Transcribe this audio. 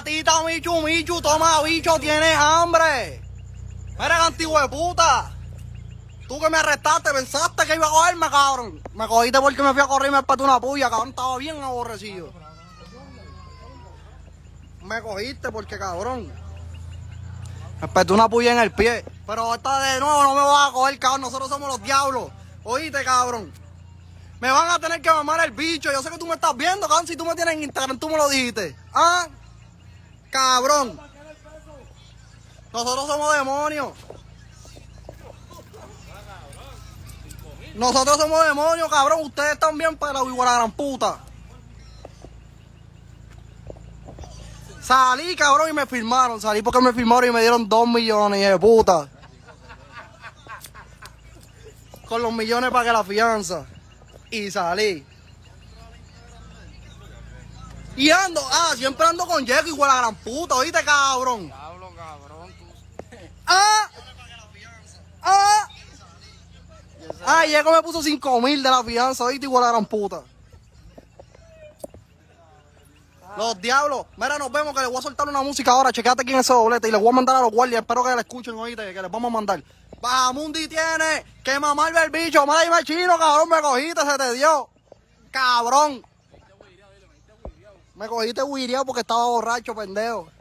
Gatita, Michu, toma, bicho, tienes hambre. Mira, antiguo de puta. Tú que me arrestaste, pensaste que iba a cogerme, cabrón. Me cogiste porque me fui a correr y me peté una puya, cabrón. Estaba bien aborrecido. Me cogiste porque, cabrón, me peté una puya en el pie. Pero esta de nuevo no me vas a coger, cabrón. Nosotros somos los diablos. Oíste, cabrón. Me van a tener que mamar el bicho. Yo sé que tú me estás viendo, cabrón. Si tú me tienes en Instagram, tú me lo dijiste. ¿Ah? Cabrón. Nosotros somos demonios. Nosotros somos demonios, cabrón. Ustedes también para igual a la gran puta. Salí, cabrón, y me firmaron. Salí porque me firmaron y me dieron 2 millones, de puta. Con los millones pagué la fianza. Y salí. Y ando, siempre ando con Jeco igual a la gran puta, ¿oíste, cabrón? Cabrón, tú. Jeco me puso 5.000 de la fianza, ¿oíste? Igual a la gran puta. Los diablos. Mira, nos vemos que les voy a soltar una música ahora. Chequéate aquí en ese doblete y les voy a mandar a los guardias. Espero que la escuchen, oíste, que les vamos a mandar. Bajamundi tiene que mamarle el bicho. Mira, dime chino, cabrón, me cogiste, se te dio. Cabrón. Me cogiste huireado porque estaba borracho, pendejo.